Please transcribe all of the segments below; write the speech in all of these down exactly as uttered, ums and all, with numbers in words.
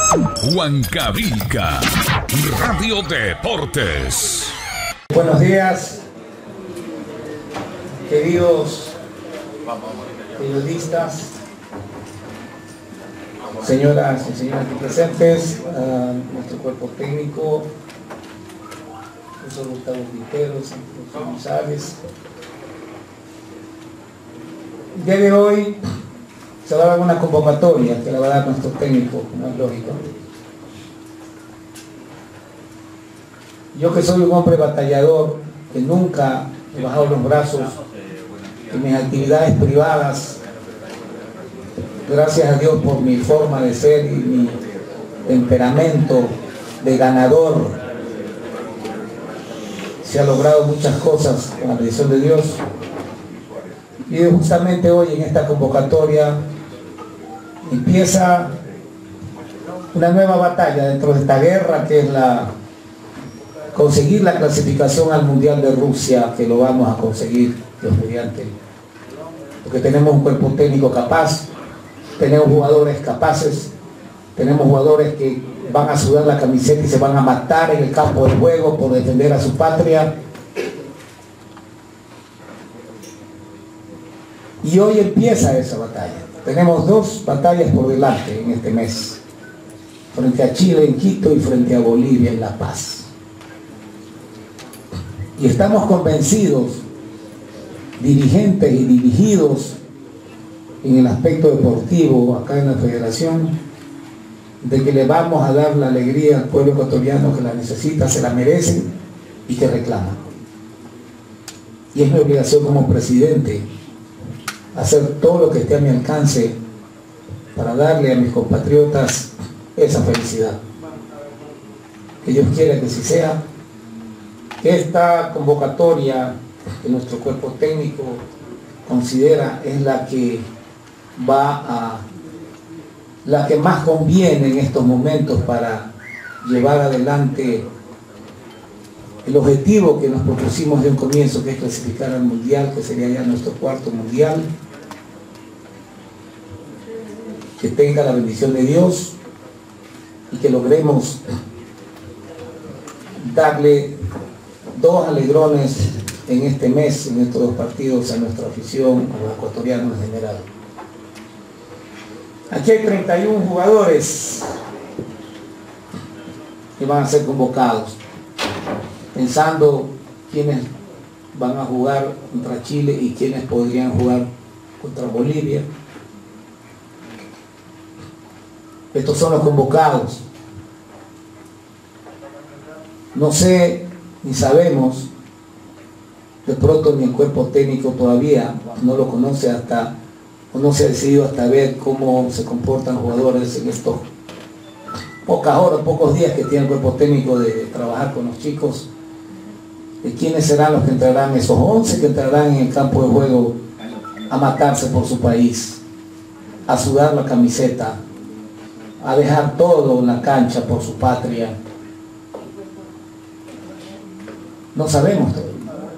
Huancavilca, Radio Deportes. Buenos días, queridos periodistas, señoras y señores aquí presentes, a nuestro cuerpo técnico, profesor Gustavo Quinteros, profesor González. El día de hoy se va a dar una convocatoria que la va a dar nuestro técnico, como es lógico. Yo, que soy un hombre batallador, que nunca he bajado los brazos en mis actividades privadas, gracias a Dios por mi forma de ser y mi temperamento de ganador, se ha logrado muchas cosas con la bendición de Dios. Y justamente hoy en esta convocatoria empieza una nueva batalla dentro de esta guerra, que es la conseguir la clasificación al Mundial de Rusia, que lo vamos a conseguir, Dios mediante, porque tenemos un cuerpo técnico capaz, tenemos jugadores capaces, tenemos jugadores que van a sudar la camiseta y se van a matar en el campo de juego por defender a su patria. Y hoy empieza esa batalla. Tenemos dos batallas por delante en este mes, frente a Chile en Quito y frente a Bolivia en La Paz. Y estamos convencidos, dirigentes y dirigidos en el aspecto deportivo acá en la federación, de que le vamos a dar la alegría al pueblo ecuatoriano que la necesita, se la merecen y que reclama. Y es mi obligación como presidente hacer todo lo que esté a mi alcance para darle a mis compatriotas esa felicidad. Que Dios quiera que así sea. Que esta convocatoria que nuestro cuerpo técnico considera es la que va a, la que más conviene en estos momentos para llevar adelante el objetivo que nos propusimos de un comienzo, que es clasificar al Mundial, que sería ya nuestro cuarto Mundial. Que tenga la bendición de Dios y que logremos darle dos alegrones en este mes, en estos dos partidos, a nuestra afición, a los ecuatorianos en general. Aquí hay treinta y uno jugadores que van a ser convocados, pensando quiénes van a jugar contra Chile y quiénes podrían jugar contra Bolivia. Estos son los convocados. No sé, ni sabemos, de pronto ni el cuerpo técnico todavía no lo conoce hasta, o no se ha decidido hasta ver cómo se comportan los jugadores en estos pocas horas, pocos días que tiene el cuerpo técnico de trabajar con los chicos. ¿De quiénes serán los que entrarán, esos once que entrarán en el campo de juego a matarse por su país, a sudar la camiseta, a dejar todo en la cancha por su patria? No sabemos todavía,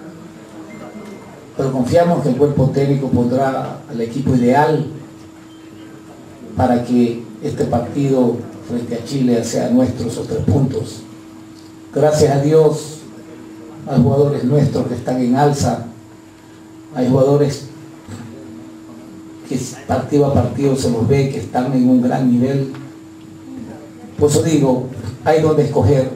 pero confiamos que el cuerpo técnico pondrá al equipo ideal para que este partido frente a Chile sea nuestro, esos tres puntos. Gracias a Dios, hay jugadores nuestros que están en alza, hay jugadores que partido a partido se los ve que están en un gran nivel. Por eso digo, hay donde escoger,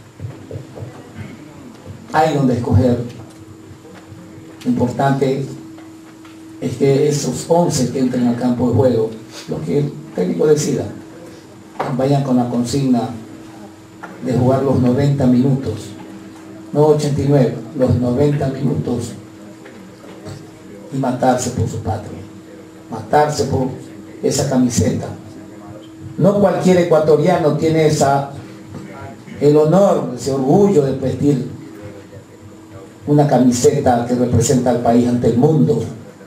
hay donde escoger. Lo importante es que esos once que entren al campo de juego, lo que el técnico decida, vayan con la consigna de jugar los noventa minutos, no ochenta y nueve, los noventa minutos, y matarse por su patria, matarse por esa camiseta. No cualquier ecuatoriano tiene esa, el honor, ese orgullo de vestir una camiseta que representa al país ante el mundo.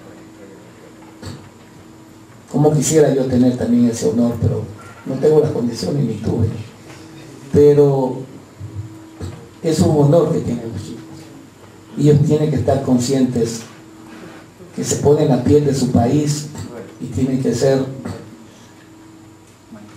Como quisiera yo tener también ese honor, pero no tengo las condiciones ni tuve. Pero es un honor que tienen los chicos. Y ellos tienen que estar conscientes que se ponen la piel de su país y tienen que ser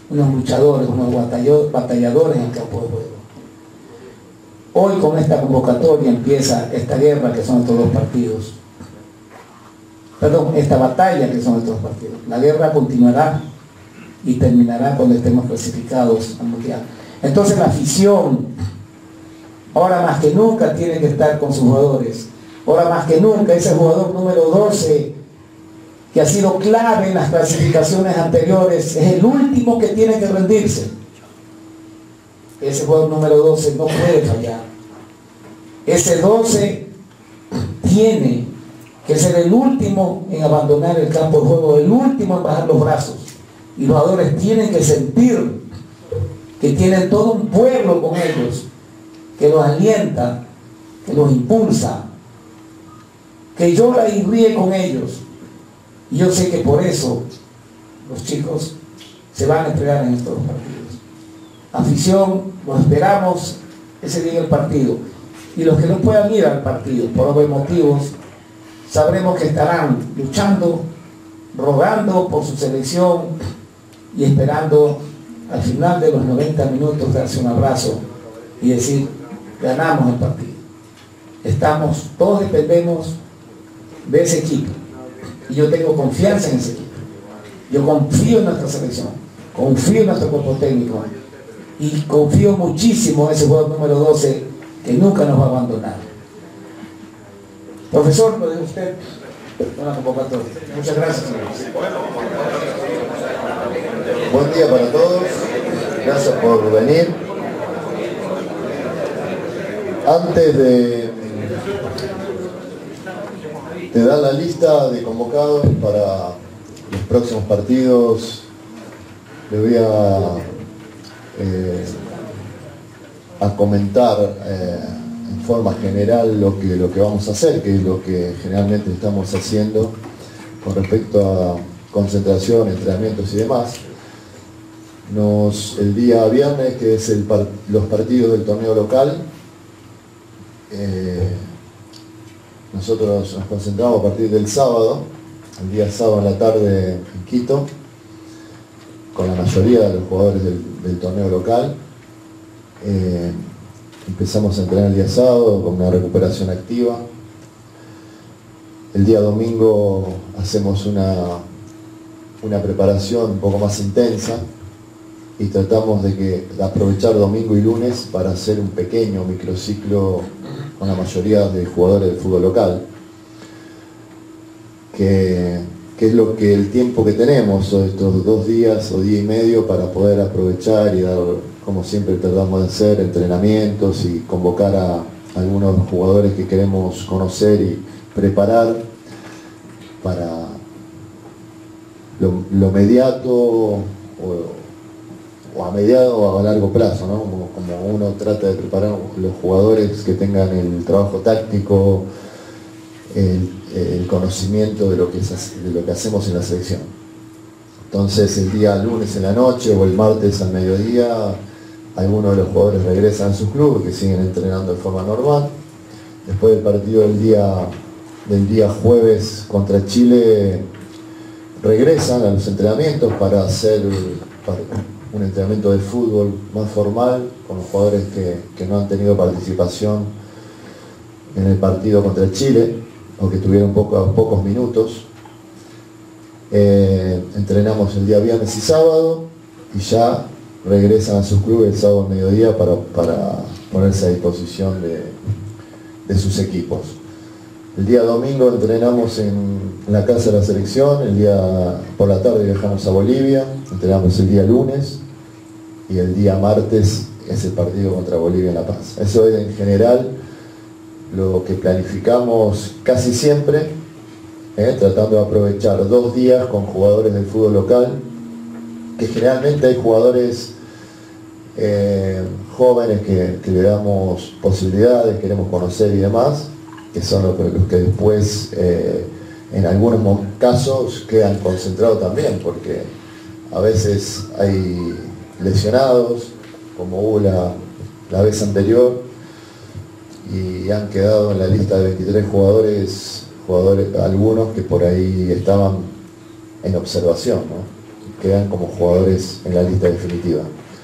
unos luchadores, unos batalladores en el campo de juego. Hoy con esta convocatoria empieza esta guerra que son estos dos partidos. Perdón, esta batalla que son estos dos partidos. La guerra continuará y terminará cuando estemos clasificados al Mundial. Entonces la afición, ahora más que nunca, tiene que estar con sus jugadores. Ahora más que nunca, ese jugador número doce, que ha sido clave en las clasificaciones anteriores, es el último que tiene que rendirse. Ese jugador número doce no puede fallar. Ese doce tiene que ser el último en abandonar el campo de juego, el último en bajar los brazos. Y los jugadores tienen que sentir que tienen todo un pueblo con ellos, que los alienta, que los impulsa, que llora y ríe con ellos. Y yo sé que por eso los chicos se van a entregar en estos partidos. Afición, los esperamos ese día en el partido. Y los que no puedan ir al partido por obvios motivos, sabremos que estarán luchando, rogando por su selección y esperando al final de los noventa minutos darse un abrazo y decir, ganamos el partido. Estamos, todos dependemos de ese equipo. Y yo tengo confianza en ese equipo. Yo confío en nuestra selección, confío en nuestro cuerpo técnico y confío muchísimo en ese jugador número doce que nunca nos va a abandonar. Profesor, lo dice usted. Una convocatoria. Muchas gracias. Buen día para todos. Gracias por venir. Antes de, de dar la lista de convocados para los próximos partidos, le voy a, eh, a comentar eh, en forma general lo que, lo que vamos a hacer, que es lo que generalmente estamos haciendo con respecto a concentración, entrenamientos y demás. Nos, el día viernes, que es el, los partidos del torneo local, eh, nosotros nos concentramos a partir del sábado, el día sábado en la tarde en Quito, con la mayoría de los jugadores del, del torneo local. Eh, empezamos a entrenar el día sábado con una recuperación activa. El día domingo hacemos una, una preparación un poco más intensa y tratamos de, que, de aprovechar domingo y lunes para hacer un pequeño microciclo con la mayoría de jugadores del fútbol local, que, que es lo que el tiempo que tenemos, estos dos días o día y medio, para poder aprovechar y dar, como siempre tratamos de hacer, entrenamientos y convocar a algunos jugadores que queremos conocer y preparar para lo, lo mediato o, o a mediado o a largo plazo, ¿no? Como, como uno trata de preparar los jugadores que tengan el trabajo táctico, el, el conocimiento de lo, que es, de lo que hacemos en la selección. Entonces el día lunes en la noche o el martes al mediodía, algunos de los jugadores regresan a sus clubes, que siguen entrenando de forma normal. Después del partido del día, del día jueves contra Chile, regresan a los entrenamientos para hacer para un entrenamiento de fútbol más formal con los jugadores que, que no han tenido participación en el partido contra Chile o que tuvieron poco, pocos minutos. Eh, entrenamos el día viernes y sábado y ya regresan a sus clubes el sábado al mediodía para, para ponerse a disposición de, de sus equipos. El día domingo entrenamos en la casa de la selección, el día por la tarde viajamos a Bolivia, entrenamos el día lunes y el día martes es el partido contra Bolivia en La Paz. Eso es en general lo que planificamos casi siempre, eh, tratando de aprovechar dos días con jugadores del fútbol local, que generalmente hay jugadores eh, jóvenes que, que le damos posibilidades, queremos conocer y demás, que son los, los que después eh, en algunos casos quedan concentrados también, porque a veces hay lesionados, como hubo la, la vez anterior, y han quedado en la lista de veintitrés jugadores, jugadores algunos que por ahí estaban en observación, ¿no? quedan como jugadores en la lista definitiva.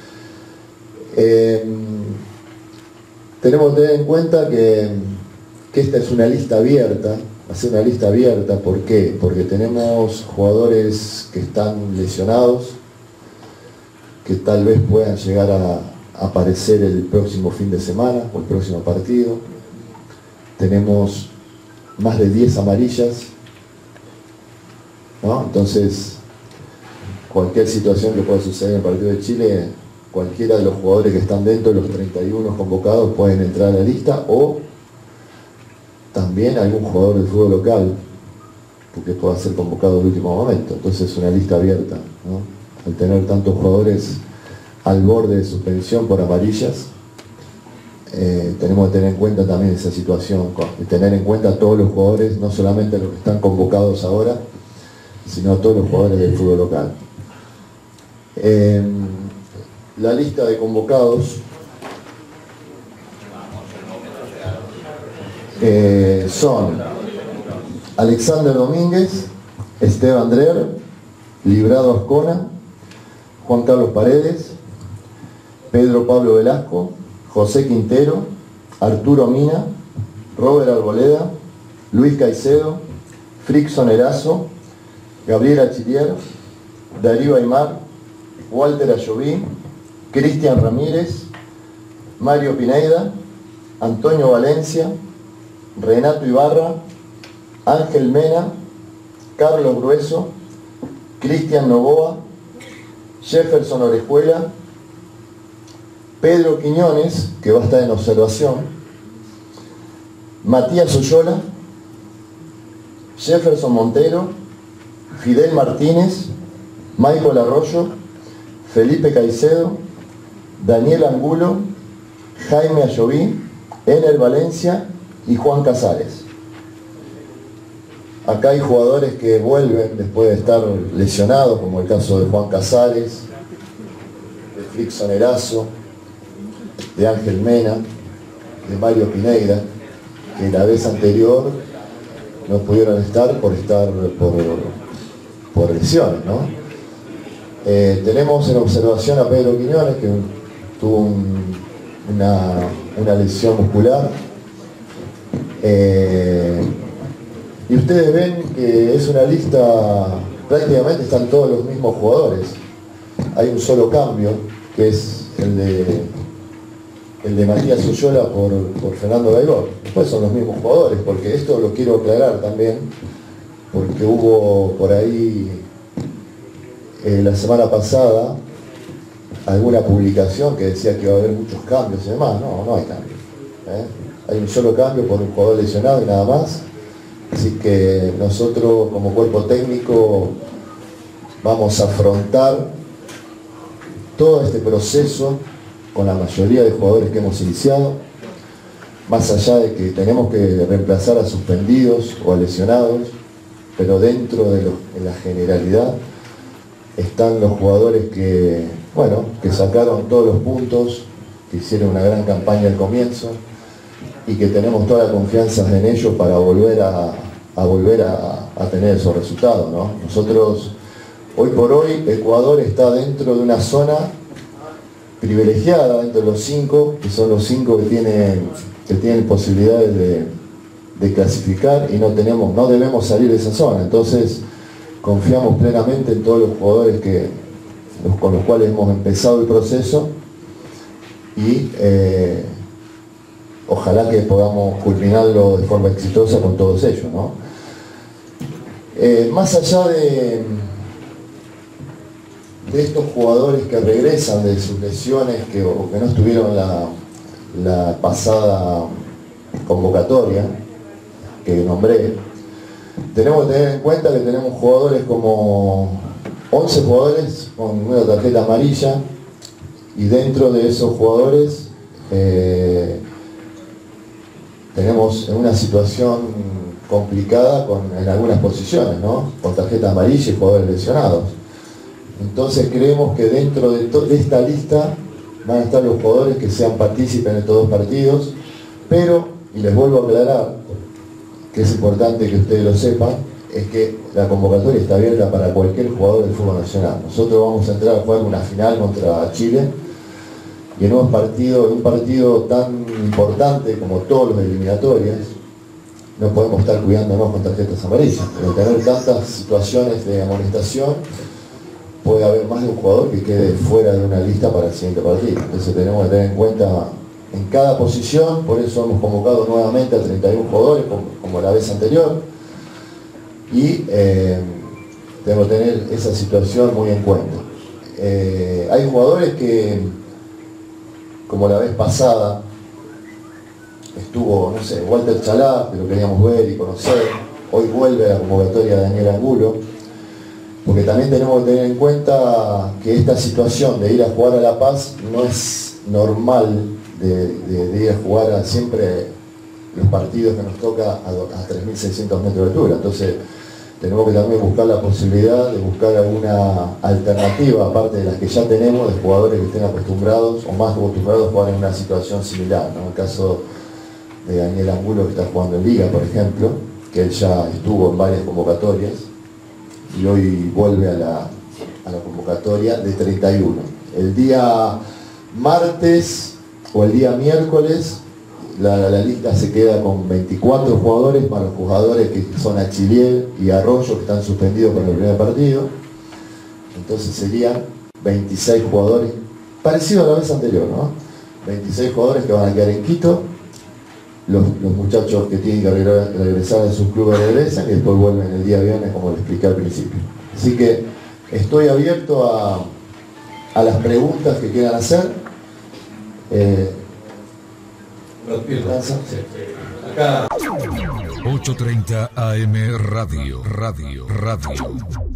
Eh, tenemos que tener en cuenta que, que esta es una lista abierta, va a ser una lista abierta, ¿por qué? Porque tenemos jugadores que están lesionados, que tal vez puedan llegar a aparecer el próximo fin de semana o el próximo partido. Tenemos más de diez amarillas, ¿no? Entonces, cualquier situación que pueda suceder en el partido de Chile, cualquiera de los jugadores que están dentro de los treinta y uno convocados pueden entrar a la lista, o también algún jugador del fútbol local porque pueda ser convocado en el último momento. Entonces es una lista abierta, ¿no? Al tener tantos jugadores al borde de suspensión por amarillas, eh, tenemos que tener en cuenta también esa situación, y tener en cuenta a todos los jugadores, no solamente los que están convocados ahora, sino a todos los jugadores del fútbol local. Eh, la lista de convocados eh, son Alexander Domínguez, Esteban Drer, Librado Ascona, Juan Carlos Paredes, Pedro Pablo Velasco, José Quintero, Arturo Mina, Robert Arboleda, Luis Caicedo, Frickson Erazo, Gabriel Achillier, Darío Aymar, Walter Ayoví, Cristian Ramírez, Mario Pineida, Antonio Valencia, Renato Ibarra, Ángel Mena, Carlos Grueso, Cristian Novoa, Jefferson Orejuela, Pedro Quiñones, que va a estar en observación, Matías Oyola, Jefferson Montero, Fidel Martínez, Michael Arroyo, Felipe Caicedo, Daniel Angulo, Jaime Ayoví, Ener Valencia y Juan Casares. Acá hay jugadores que vuelven después de estar lesionados, como el caso de Juan Casares, de Frickson Erazo, de Ángel Mena, de Mario Pineida, que la vez anterior no pudieron estar por estar por, por lesiones, ¿no? Eh, tenemos en observación a Pedro Quiñones, que tuvo un, una, una lesión muscular. Eh, y ustedes ven que es una lista, prácticamente están todos los mismos jugadores. Hay un solo cambio, que es el de, el de Matías Oyola por, por Fernando Gaibor. Después son los mismos jugadores, porque esto lo quiero aclarar también, porque hubo por ahí eh, la semana pasada alguna publicación que decía que iba a haber muchos cambios y demás. No, no hay cambios, ¿eh? Hay un solo cambio por un jugador lesionado y nada más. Así que nosotros como cuerpo técnico vamos a afrontar todo este proceso con la mayoría de jugadores que hemos iniciado, más allá de que tenemos que reemplazar a suspendidos o a lesionados, pero dentro de, lo, de la generalidad están los jugadores que, bueno, que sacaron todos los puntos, que hicieron una gran campaña al comienzo y que tenemos toda la confianza en ellos para volver a, a volver a, a tener esos resultados, ¿no? Nosotros, hoy por hoy, Ecuador está dentro de una zona privilegiada, dentro de los cinco, que son los cinco que tienen, que tienen posibilidades de, de clasificar, y no tenemos, no debemos salir de esa zona. Entonces, confiamos plenamente en todos los jugadores que, los, con los cuales hemos empezado el proceso, y eh, ojalá que podamos culminarlo de forma exitosa con todos ellos, ¿no? Eh, más allá de, de estos jugadores que regresan de sus lesiones que, o que no estuvieron la, la pasada convocatoria que nombré, tenemos que tener en cuenta que tenemos jugadores como once jugadores con una tarjeta amarilla, y dentro de esos jugadores eh, tenemos una situación complicada con, en algunas posiciones, ¿no? Con tarjeta amarilla y jugadores lesionados. Entonces creemos que dentro de, de esta lista van a estar los jugadores que sean partícipes en estos dos partidos, pero, y les vuelvo a aclarar, que es importante que ustedes lo sepan, es que la convocatoria está abierta para cualquier jugador del fútbol nacional. Nosotros vamos a entrar a jugar una final contra Chile y en un partido, en un partido tan importante como todos los eliminatorios, no podemos estar cuidándonos con tarjetas amarillas. Pero tener tantas situaciones de amonestación, puede haber más de un jugador que quede fuera de una lista para el siguiente partido. Entonces tenemos que tener en cuenta en cada posición, por eso hemos convocado nuevamente a treinta y uno jugadores, como, como la vez anterior, y eh, tenemos que tener esa situación muy en cuenta. Eh, hay jugadores que, como la vez pasada, estuvo, no sé, Walter Chalá, que lo queríamos ver y conocer, hoy vuelve a la convocatoria de Daniel Angulo, porque también tenemos que tener en cuenta que esta situación de ir a jugar a La Paz no es normal de, de, de ir a jugar a siempre los partidos que nos toca a, a tres mil seiscientos metros de altura. Entonces tenemos que también buscar la posibilidad de buscar alguna alternativa, aparte de las que ya tenemos, de jugadores que estén acostumbrados o más acostumbrados a jugar en una situación similar, ¿no? El caso de Daniel Angulo, que está jugando en Liga, por ejemplo, que él ya estuvo en varias convocatorias y hoy vuelve a la, a la convocatoria de treinta y uno. El día martes o el día miércoles la, la lista se queda con veinticuatro jugadores para los jugadores que son Achillier y Arroyo, que están suspendidos para el primer partido. Entonces serían veintiséis jugadores, parecido a la vez anterior, ¿no? veintiséis jugadores que van a quedar en Quito. Los, los muchachos que tienen que regresar a sus clubes regresan y después vuelven el día viernes, como les expliqué al principio. Así que estoy abierto a, a las preguntas que quieran hacer. Eh, Acá. ocho treinta A M Radio, Radio, Radio.